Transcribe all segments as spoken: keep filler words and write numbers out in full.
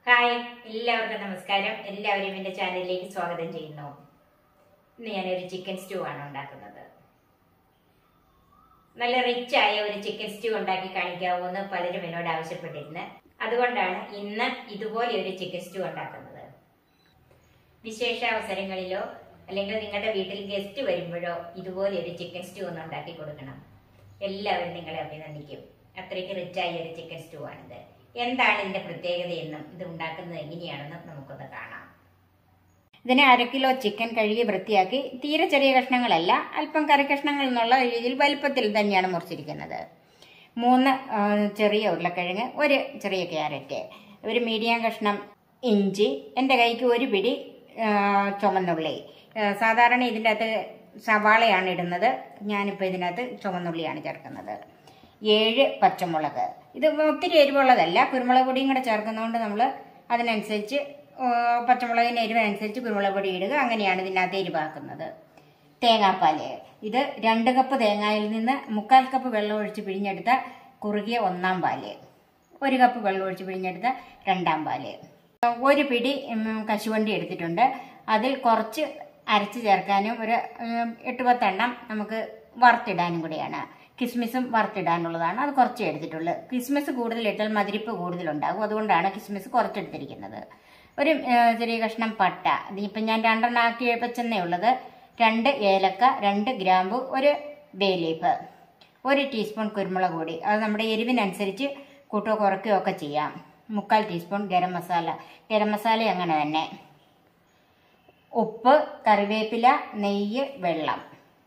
Hi, എല്ലാവർക്കും നമസ്കാരം. എല്ലാവരും എൻ്റെ ചാനലിലേക്ക് സ്വാഗതം ചെയ്യുന്നു. ഇന്ന് ഞാനൊരു ചിക്കൻ സ്റ്റൂ ആണ് ഉണ്ടാക്കുന്നത്. നല്ല റിച്ച് ആയ ഒരു ചിക്കൻ സ്റ്റൂ ഉണ്ടാക്കി കാണിക്കാവൂ എന്ന് പലരും എന്നോട് ആവശ്യപ്പെട്ടിരുന്നു. അതുകൊണ്ടാണ് ഇന്ന് ഇതുപോലെ ഒരു ചിക്കൻ സ്റ്റൂ ഉണ്ടാക്കുന്നത്. വിശേഷ അവസരങ്ങളിലോ അല്ലെങ്കിൽ നിങ്ങളുടെ വീട്ടിൽ ഗസ്റ്റ് വരുമ്പോഴോ ഇതുപോലെ ഒരു ചിക്കൻ സ്റ്റൂ ഒന്ന് ഉണ്ടാക്കി കൊടുക്കണം. എല്ലാവരും നിങ്ങളെ അഭിനന്ദിക്കും. അത്രയ്ക്ക് റിച്ചായ ഒരു ചിക്കൻ സ്റ്റൂ ആണിത്. എന്താണ് ഇതിന്റെ പ്രത്യേകതയെന്നും ഇത് ഉണ്ടാക്കുന്നത് എങ്ങനെയാണെന്നും നമുക്കൊന്ന് കാണാം. ഇതിന് അര കിലോ ചിക്കൻ കഴുകി വൃത്തിയാക്കി തീരെ ചെറിയ കഷ്ണങ്ങളല്ല, അല്പം കറി കഷ്ണങ്ങൾ എന്നുള്ള രീതിയിൽ വലുപ്പത്തിൽ തന്നെയാണ് മുറിച്ചിരിക്കുന്നത്. മൂന്ന് ചെറിയ ഉരുളക്കിഴങ്ങ്, ഒരു ചെറിയ ക്യാരറ്റ്, ഒരു മീഡിയം കഷ്ണം ഇഞ്ചി, എൻ്റെ കൈക്ക് ഒരു പിടി ചുമന്നുള്ളി. സാധാരണ ഇതിൻ്റെ അകത്ത് സവാളയാണ് ഇടുന്നത്, ഞാനിപ്പോൾ ഇതിനകത്ത് ചുമന്നുള്ളിയാണ് ചേർക്കുന്നത്. ഏഴ് പച്ചമുളക്. ഇത് ഒത്തിരി എരിവുള്ളതല്ല, കുരുമുളക് പൊടിയും കൂടെ ചേർക്കുന്നതുകൊണ്ട് നമ്മൾ അതിനനുസരിച്ച് പച്ചമുളകിന് എരിവിനനുസരിച്ച് കുരുമുളക് പൊടി ഇടുക. അങ്ങനെയാണ് ഇതിനകത്ത് എരിവാക്കുന്നത്. തേങ്ങാപ്പാല്. ഇത് രണ്ട് കപ്പ് തേങ്ങയിൽ നിന്ന് മുക്കാൽ കപ്പ് വെള്ളം ഒഴിച്ച് പിഴിഞ്ഞെടുത്ത കുറുകിയ ഒന്നാം പാല്, ഒരു കപ്പ് വെള്ളം ഒഴിച്ച് പിഴിഞ്ഞെടുത്ത രണ്ടാം പാല്. ഒരു പിടി കശുവണ്ടി എടുത്തിട്ടുണ്ട്. അതിൽ കുറച്ച് അരച്ച് ചേർക്കാനും ഒരു എട്ട് പത്തെണ്ണം നമുക്ക് വറുത്തിടാനും കൂടിയാണ്. കിസ്മിസും വറുത്തിടാനുള്ളതാണ്, അത് കുറച്ച് എടുത്തിട്ടുള്ളൂ. കിസ്മിസ് കൂടുതൽ ഇട്ടാൽ മധുരിപ്പ് കൂടുതലുണ്ടാകും, അതുകൊണ്ടാണ് കിസ്മിസ് കുറച്ചെടുത്തിരിക്കുന്നത്. ഒരു ചെറിയ കഷ്ണം പട്ട, ഇതിപ്പം ഞാൻ രണ്ടെണ്ണം ആക്കി വെച്ചെന്നേ ഉള്ളത്. രണ്ട് ഏലക്ക, രണ്ട് ഗ്രാമ്പു, ഒരു ബേ ലീഫ്, ഒരു ടീസ്പൂൺ കുരുമുളക് പൊടി, അത് നമ്മുടെ എരിവിനനുസരിച്ച് കൂട്ടുകയോ കുറയ്ക്കുകയോ ഒക്കെ ചെയ്യാം. മുക്കാൽ ടീസ്പൂൺ ഗരം മസാല, ഗരം മസാല അങ്ങനെ തന്നെ. ഉപ്പ്, കറിവേപ്പില, നെയ്യ്, വെള്ളം.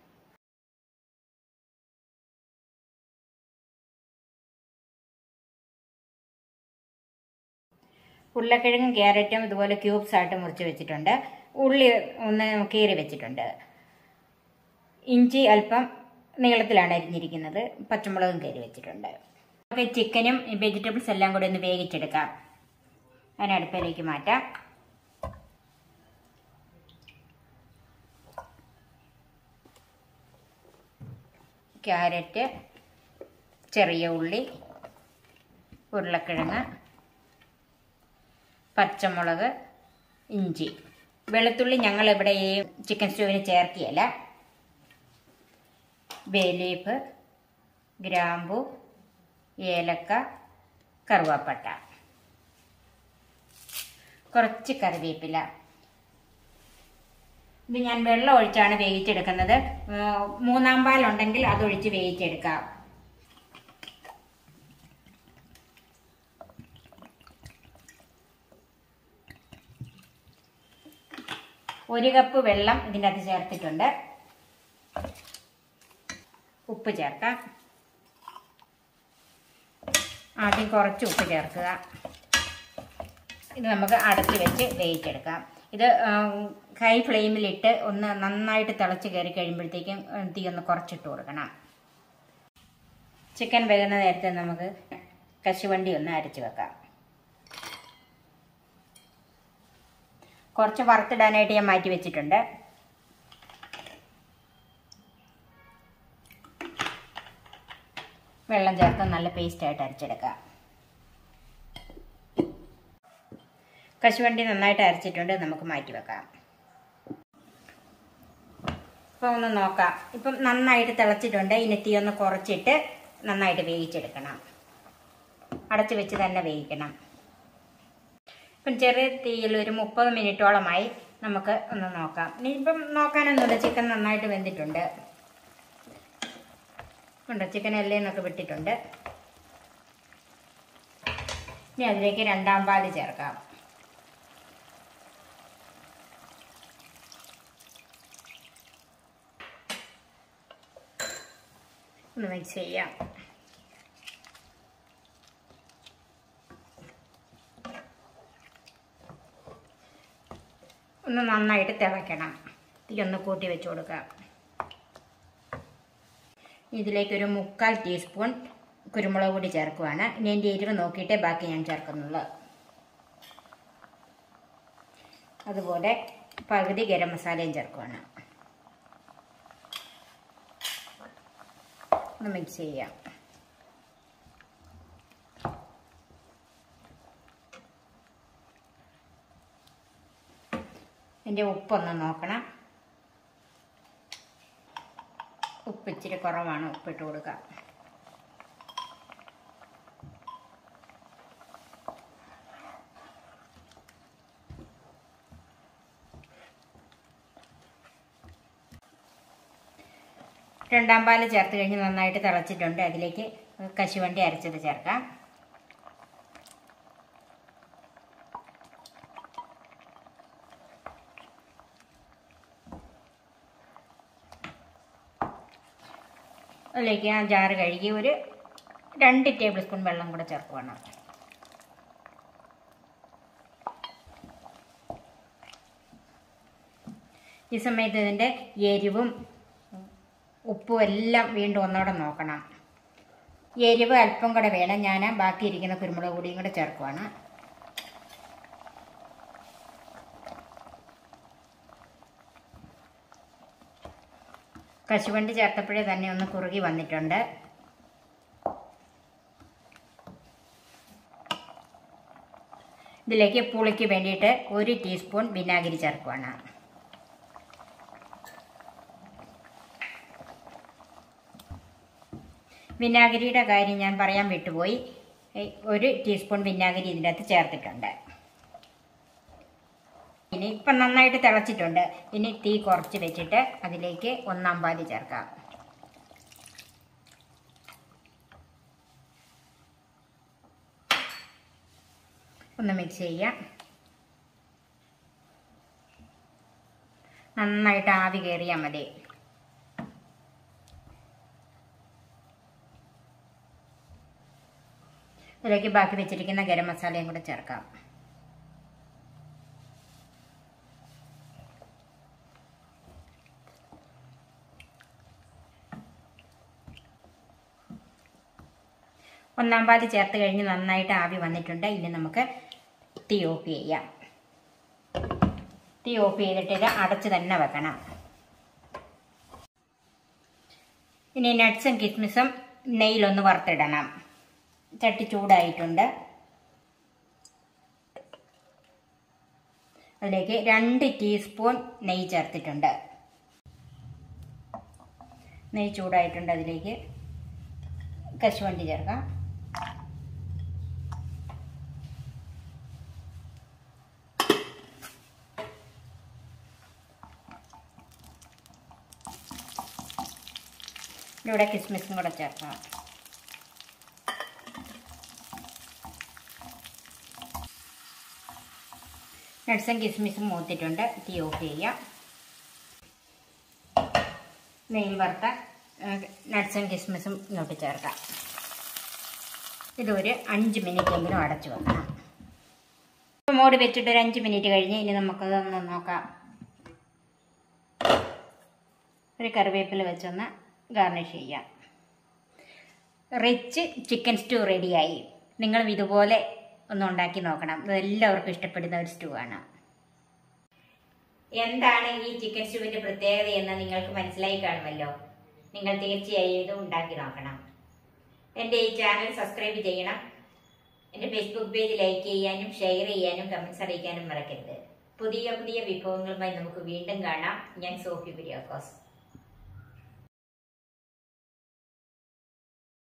ഉരുളക്കിഴങ്ങും ക്യാരറ്റും ഇതുപോലെ ക്യൂബ്സ് ആയിട്ട് മുറിച്ച് വെച്ചിട്ടുണ്ട്. ഉള്ളി ഒന്ന് കീറി വെച്ചിട്ടുണ്ട്. ഇഞ്ചി അല്പം നീളത്തിലാണ് അരിഞ്ഞിരിക്കുന്നത്. പച്ചമുളകും കീറി വെച്ചിട്ടുണ്ട്. നമുക്ക് ചിക്കനും വെജിറ്റബിൾസ് എല്ലാം കൂടി ഒന്ന് വേവിച്ചെടുക്കാം. അതിനടുപ്പിലേക്ക് മാറ്റാം. ക്യാരറ്റ്, ചെറിയ ഉള്ളി, ഉരുളക്കിഴങ്ങ്, പച്ചമുളക്, ഇഞ്ചി, വെളുത്തുള്ളി ഞങ്ങളിവിടെ ഈ ചിക്കൻ സ്റ്റൂവിന് ചേർക്കുകയല്ല. ബേ ലീഫ്, ഗ്രാമ്പു, ഏലക്ക, കറുവാപ്പട്ട, കുറച്ച് കറിവേപ്പില. ഇത് ഞാൻ വെള്ളം ഒഴിച്ചാണ് വേവിച്ചെടുക്കുന്നത്. മൂന്നാം പാലുണ്ടെങ്കിൽ അതൊഴിച്ച് വേവിച്ചെടുക്കാം. ഒരു കപ്പ് വെള്ളം ഇതിൻ്റെ അകത്ത് ചേർത്തിട്ടുണ്ട്. ഉപ്പ് ചേർക്കാം. ആദ്യം കുറച്ച് ഉപ്പ് ചേർക്കുക. ഇത് നമുക്ക് അടച്ച് വെച്ച് വേവിച്ചെടുക്കാം. ഇത് ഹൈ ഫ്ലെയിമിലിട്ട് ഒന്ന് നന്നായിട്ട് തിളച്ച് കയറി കഴിയുമ്പോഴത്തേക്കും തീ ഒന്ന് കുറച്ചിട്ട് കൊടുക്കണം. ചിക്കൻ വേകുന്ന നേരത്തെ നമുക്ക് കശുവണ്ടി ഒന്ന് അരച്ച് വെക്കാം. കുറച്ച് വറുത്തിടാനായിട്ട് ഞാൻ മാറ്റി വെച്ചിട്ടുണ്ട്. വെള്ളം ചേർത്ത് നല്ല പേസ്റ്റായിട്ട് അരച്ചെടുക്കാം. കശുവണ്ടി നന്നായിട്ട് അരച്ചിട്ടുണ്ട്, നമുക്ക് മാറ്റി വെക്കാം. ഇപ്പം ഒന്ന് നോക്കാം. ഇപ്പം നന്നായിട്ട് തിളച്ചിട്ടുണ്ട്. ഇനി തീ ഒന്ന് കുറച്ചിട്ട് നന്നായിട്ട് വേവിച്ചെടുക്കണം. അടച്ചു വെച്ച് തന്നെ വേവിക്കണം. ഇപ്പം ചെറിയ തീയിൽ ഒരു മുപ്പത് മിനിറ്റോളമായി. നമുക്ക് ഒന്ന് നോക്കാം. ഇനി ഇപ്പം നോക്കാനൊന്നുമില്ല, ചിക്കൻ നന്നായിട്ട് വെന്തിട്ടുണ്ട്. ഉണ്ട്, ചിക്കൻ എല്ലേന്നൊക്കെ വിട്ടിട്ടുണ്ട്. ഇനി അതിലേക്ക് രണ്ടാം പാല് ചേർക്കാം. ഒന്ന് മിക്സ് ചെയ്യാം. ഒന്ന് നന്നായിട്ട് തിളയ്ക്കണം. തീ ഒന്ന് കൂട്ടി വെച്ച് കൊടുക്കാം. ഇതിലേക്കൊരു മുക്കാൽ ടീസ്പൂൺ കുരുമുളക് പൊടി ചേർക്കുവാണ്. ഇനി എൻ്റെ എരിവ് നോക്കിയിട്ടേ ബാക്കി ഞാൻ ചേർക്കുന്നുള്ളൂ. അതുപോലെ പകുതി ഗരം മസാലയും ചേർക്കുവാണ്. ഒന്ന് മിക്സ് ചെയ്യാം. ഇതിൻ്റെ ഉപ്പൊന്ന് നോക്കണം. ഉപ്പ് ഇച്ചിരി കുറവാണ്, ഉപ്പിട്ട് കൊടുക്കുക. രണ്ടാം പാല് ചേർത്ത് കഴിഞ്ഞ് നന്നായിട്ട് തിളച്ചിട്ടുണ്ട്. അതിലേക്ക് കശുവണ്ടി അരച്ചത് ചേർക്കാം. അതിലേക്ക് ആ ജാറ് കഴുകി ഒരു രണ്ട് ടേബിൾ സ്പൂൺ വെള്ളം കൂടെ ചേർക്കണം. ഈ സമയത്ത് ഇതിൻ്റെ എരിവും ഉപ്പും എല്ലാം വീണ്ടും ഒന്നുകൂടെ നോക്കണം. എരിവ് അല്പം കൂടെ വേണം. ഞാൻ ബാക്കി ഇരിക്കുന്ന കുരുമുളക് പൊടിയും കൂടെ ചേർക്കുവാണ്. കശുവണ്ടി ചേർത്തപ്പോഴേ തന്നെ ഒന്ന് കുറുകി വന്നിട്ടുണ്ട്. ഇതിലേക്ക് പുളിക്ക് വേണ്ടിയിട്ട് ഒരു ടീസ്പൂൺ വിനാഗിരി ചേർക്കുവാണ്. വിനാഗിരിയുടെ കാര്യം ഞാൻ പറയാൻ വിട്ടുപോയി. ഒരു ടീസ്പൂൺ വിനാഗിരി ഇതിൻ്റെ അകത്ത് ചേർത്തിട്ടുണ്ട്. ഇനി ഇപ്പം നന്നായിട്ട് തിളച്ചിട്ടുണ്ട്. ഇനി തീ കുറച്ച് വെച്ചിട്ട് അതിലേക്ക് ഒന്നാം പാല് ചേർക്കാം. ഒന്ന് മിക്സ് ചെയ്യാം. നന്നായിട്ട് ആവി കയറിയാൽ മതി. ഇതിലേക്ക് ബാക്കി വെച്ചിരിക്കുന്ന ഗരം മസാലയും കൂടെ ചേർക്കാം. ഒന്നാം പാല് ചേർത്ത് കഴിഞ്ഞ് നന്നായിട്ട് ആവി വന്നിട്ടുണ്ട്. ഇനി നമുക്ക് തീ ഓഫ് ചെയ്യാം. തീ ഓഫ് ചെയ്തിട്ട് ഇത് അടച്ച് തന്നെ വെക്കണം. ഇനി നട്ട്സും കിസ്മിസും നെയ്യിലൊന്ന് വറുത്തിടണം. ചട്ടി ചൂടായിട്ടുണ്ട്. അതിലേക്ക് രണ്ട് ടീസ്പൂൺ നെയ്യ് ചേർത്തിട്ടുണ്ട്. നെയ്യ് ചൂടായിട്ടുണ്ട്. അതിലേക്ക് കശുവണ്ടി ചേർക്കാം. ഇവിടെ കിസ്മിസും കൂടെ ചേർക്കാം. നട്ട്സും കിസ്മിസും മൂത്തിട്ടുണ്ട്. തീ ഓഫ് ചെയ്യാം. നെയ്യിൽ വറുത്ത നട്ട്സും കിസ്മിസും ഇങ്ങോട്ട് ചേർക്കാം. ഇതൊരു അഞ്ച് മിനിറ്റ് എങ്കിലും അടച്ചു വെക്കണം. ഇപ്പോൾ മൂടി വെച്ചിട്ട് ഒരു അഞ്ച് മിനിറ്റ് കഴിഞ്ഞ് ഇനി നമുക്കതൊന്ന് നോക്കാം. ഒരു കറിവേപ്പില വെച്ചൊന്ന് ഗാർണിഷ് ചെയ്യാം. റിച്ച് ചിക്കൻ സ്റ്റൂ റെഡിയായി. നിങ്ങളും ഇതുപോലെ ഒന്ന് ഉണ്ടാക്കി നോക്കണം. ഇത് എല്ലാവർക്കും ഇഷ്ടപ്പെടുന്ന ഒരു സ്റ്റൂ ആണ്. എന്താണ് ഈ ചിക്കൻ സ്റ്റൂവിന്റെ പ്രത്യേകത എന്ന് നിങ്ങൾക്ക് മനസ്സിലായി കാണുമല്ലോ. നിങ്ങൾ തീർച്ചയായും ഇത് ഉണ്ടാക്കി നോക്കണം. എൻ്റെ ഈ ചാനൽ സബ്സ്ക്രൈബ് ചെയ്യണം. എൻ്റെ ഫേസ്ബുക്ക് പേജ് ലൈക്ക് ചെയ്യാനും ഷെയർ ചെയ്യാനും കമൻസ് അറിയിക്കാനും മറക്കരുത്. പുതിയ പുതിയ വിഭവങ്ങളുമായി നമുക്ക് വീണ്ടും കാണാം. ഞാൻ സോഫി കുര്യാക്കോസ്.